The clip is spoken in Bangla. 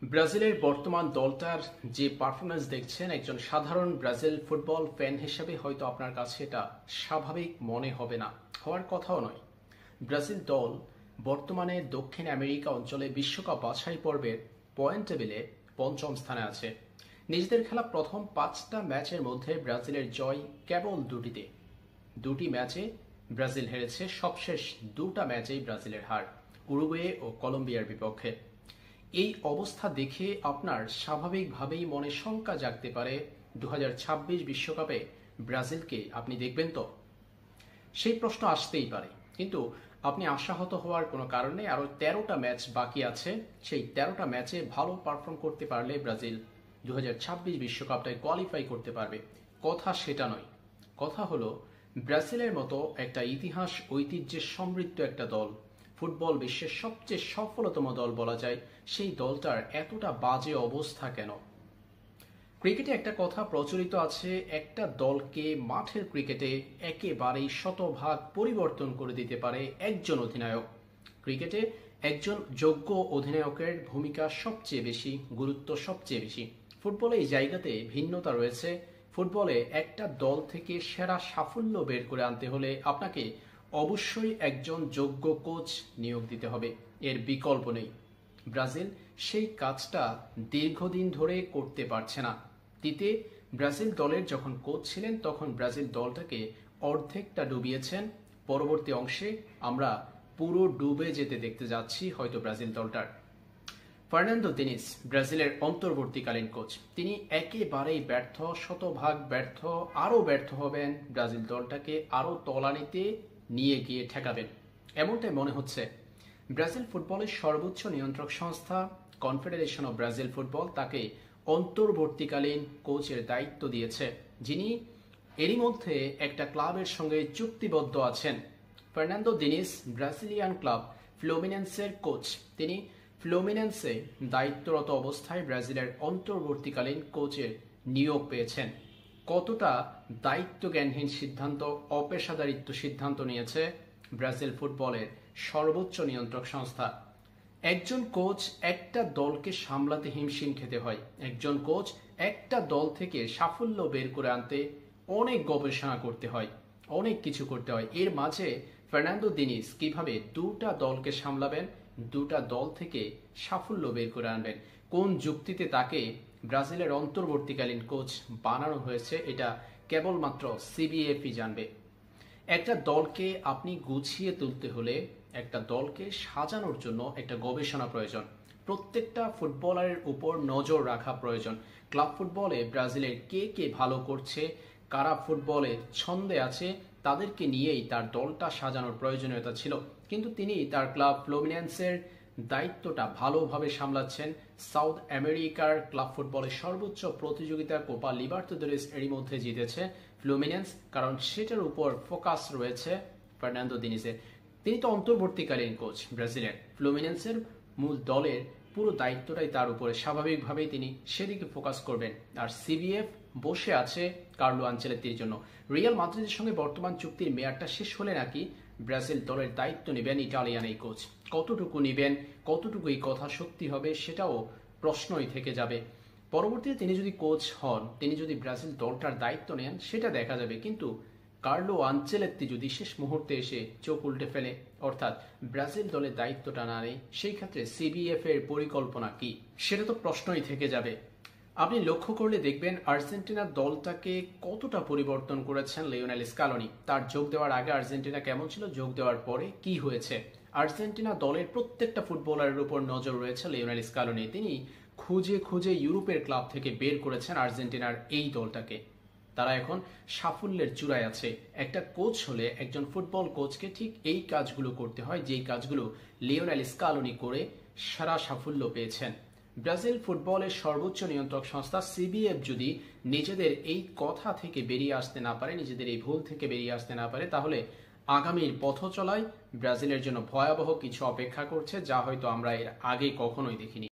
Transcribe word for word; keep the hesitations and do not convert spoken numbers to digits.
ব্রাজিলের বর্তমান দলটার যে পারফরম্যান্স দেখছেন, একজন সাধারণ ব্রাজিল ফুটবল ফ্যান হিসেবে হয়তো আপনার কাছে এটা স্বাভাবিক মনে হবে না, হওয়ার কথাও নয়। ব্রাজিল দল বর্তমানে দক্ষিণ আমেরিকা অঞ্চলে বিশ্বকাপ বাছাই পর্বের পয়েন্ট টেবিলে পঞ্চম স্থানে আছে। নিজেদের খেলা প্রথম পাঁচটা ম্যাচের মধ্যে ব্রাজিলের জয় কেবল দুটিতে। দুটি ম্যাচে ব্রাজিল হেরেছে, সবশেষ দুটা ম্যাচেই ব্রাজিলের হার, উরুগুয়ে ও কলম্বিয়ার বিপক্ষে। এই অবস্থা দেখে আপনার স্বাভাবিকভাবেই মনে শঙ্কা জাগতে পারে, দু হাজার ছাব্বিশ বিশ্বকাপে ব্রাজিলকে আপনি দেখবেন তো? সেই প্রশ্ন আসতেই পারে, কিন্তু আপনি আশাহত হওয়ার কোনো কারণ নেই। আরও তেরোটা ম্যাচ বাকি আছে, সেই তেরোটা ম্যাচে ভালো পারফর্ম করতে পারলে ব্রাজিল দু হাজার ছাব্বিশ বিশ্বকাপটায় কোয়ালিফাই করতে পারবে। কথা সেটা নয়, কথা হলো ব্রাজিলের মতো একটা ইতিহাস ঐতিহ্যের সমৃদ্ধ একটা দল, ফুটবল বিশ্বের সবচেয়ে সফলতম দল বলা যায়, সেই দলটার এতটা বাজে অবস্থা কেন? ক্রিকেটে একটা কথা প্রচলিত আছে, একটা দলকে মাঠের ক্রিকেটে একেবারেই শতভাগ পরিবর্তন করে দিতে পারে একজন অধিনায়ক। ক্রিকেটে একজন যোগ্য অধিনায়কের ভূমিকা সবচেয়ে বেশি, গুরুত্ব সবচেয়ে বেশি। ফুটবলে এই জায়গাতে ভিন্নতা রয়েছে। ফুটবলে একটা দল থেকে সেরা সাফল্য বের করে আনতে হলে আপনাকে অবশ্যই একজন যোগ্য কোচ নিয়োগ দিতে হবে, এর বিকল্প নেই। ব্রাজিল সেই কাজটা দীর্ঘদিন ধরে করতে পারছে না। দিতে ব্রাজিল দলের যখন কোচ ছিলেন তখন ব্রাজিল দলটাকে অর্ধেকটা ডুবিয়েছেন। পরবর্তী অংশে আমরা পুরো ডুবে যেতে দেখতে যাচ্ছি হয়তো ব্রাজিল দলটার। ফার্নান্দো দনিজ ব্রাজিলের অন্তর্বর্তীকালীন কোচ, তিনি একেবারেই ব্যর্থ, শতভাগ ব্যর্থ, আরও ব্যর্থ হবেন, ব্রাজিল দলটাকে আরও তলানিতে নিয়ে গিয়ে ঠেকাবেন, এমনটাই মনে হচ্ছে। ব্রাজিল ফুটবলের সর্বোচ্চ নিয়ন্ত্রক সংস্থা কনফেডারেশন অব ব্রাজিল ফুটবল তাকে অন্তর্বর্তীকালীন কোচের দায়িত্ব দিয়েছে, যিনি এরই মধ্যে একটা ক্লাবের সঙ্গে চুক্তিবদ্ধ আছেন। ফার্নান্দো দনিজ ব্রাজিলিয়ান ক্লাব ফ্লুমিনেন্সের কোচ, তিনি ফ্লুমিনেন্সে দায়িত্বরত অবস্থায় ব্রাজিলের অন্তর্বর্তীকালীন কোচের নিয়োগ পেয়েছেন। কতটা দায়িত্বজ্ঞানহীন সিদ্ধান্ত, অপেশাদারিত্ব সিদ্ধান্ত নিয়েছে ব্রাজিল ফুটবলের সর্বোচ্চ নিয়ন্ত্রক সংস্থা। একজন কোচ একটা দলকে সামলাতে হিমশিম খেতে হয়, একজন কোচ একটা দল থেকে সাফল্য বের করে আনতে অনেক গবেষণা করতে হয়, অনেক কিছু করতে হয়। এর মাঝে ফার্নান্দো দনিজ কিভাবে দুটা দলকে সামলাবেন, দুটা দল থেকে সাফল্য বের করে আনবেন, কোন যুক্তিতে তাকে ব্রাজিলের অন্তর্বর্তীকালীন কোচ বানানো হয়েছে, এটা কেবলমাত্র সিবিএফই জানবে। একটা দলকে আপনি গুছিয়ে তুলতে হলে, একটা দলকে সাজানোর জন্য একটা গবেষণা প্রয়োজন, প্রত্যেকটা ফুটবলারের উপর নজর রাখা প্রয়োজন। ক্লাব ফুটবলে ব্রাজিলের কে কে ভালো করছে, কারা ফুটবলে ছন্দে আছে, তাদেরকে নিয়েই তার দলটা সাজানোর প্রয়োজনীয়তা ছিল। কিন্তু তিনি তার ক্লাব ফ্লুমিনেন্সের দায়িত্বটা ভালোভাবে সামলাচ্ছেন। সাউথ আমেরিকার ক্লাব ফুটবলের সর্বোচ্চ প্রতিযোগিতা কোপা লিবার্তাদোরেস এরই মধ্যে জিতেছে ফ্লুমিনেন্স, কারণ সেটার উপর ফোকাস রয়েছে ফার্নান্দো দনিজের। তিনি তো অন্তর্বর্তীকালীন কোচ ব্রাজিলের, ফ্লুমিনেন্সের মূল দলের পুরো দায়িত্বটাই তার উপরে, স্বাভাবিকভাবেই তিনি সেদিকে ফোকাস করবেন। আর সিবিএফ বসে আছে কার্লো আনচেলত্তির জন্য। রিয়াল মাদ্রিদের সঙ্গে বর্তমান চুক্তির মেয়াদটা শেষ হলে নাকি ব্রাজিল দলের দায়িত্ব নেবেন ইটালিয়ান এই কোচ। কতটুকু নেবেন, কতটুকু এই কথা সত্যি হবে, সেটাও প্রশ্নই থেকে যাবে। পরবর্তীতে তিনি যদি কোচ হন, তিনি যদি ব্রাজিল দলটার দায়িত্ব নেন, সেটা দেখা যাবে। কিন্তু কার্লো আনচেলত্তি যদি শেষ মুহূর্তে এসে চোখ উল্টে ফেলে, অর্থাৎ ব্রাজিল দলের দায়িত্বটা না নেয়, সেই ক্ষেত্রে সিবিএফ এর পরিকল্পনা কি, সেটা তো প্রশ্নই থেকে যাবে। আপনি লক্ষ্য করলে দেখবেন আর্জেন্টিনার দলটাকে কতটা পরিবর্তন করেছেন লিওনেল স্কালোনি। তার যোগ দেওয়ার আগে আর্জেন্টিনা কেমন ছিল, যোগ দেওয়ার পরে কি হয়েছে। আর্জেন্টিনা দলের প্রত্যেকটা ফুটবলারের উপর নজর রয়েছে লিওনেল স্কালোনি। তিনি খুঁজে খুঁজে ইউরোপের ক্লাব থেকে বের করেছেন আর্জেন্টিনার এই দলটাকে। তারা এখন সাফল্যের চূড়ায় আছে। একটা কোচ হলে, একজন ফুটবল কোচকে ঠিক এই কাজগুলো করতে হয়, যেই কাজগুলো লিওনেল স্কালোনি করে সারা সাফল্য পেয়েছেন। ব্রাজিল ফুটবলের সর্বোচ্চ নিয়ন্ত্রক সংস্থা সিবিএফ যদি নিজেদের এই কথা থেকে বেরিয়ে আসতে না পারে, নিজেদের এই ভুল থেকে বেরিয়ে আসতে না পারে, তাহলে আগামীর পথ চলায় ব্রাজিলের জন্য ভয়াবহ কিছু অপেক্ষা করছে, যা হয়তো আমরা এর আগে কখনোই দেখিনি।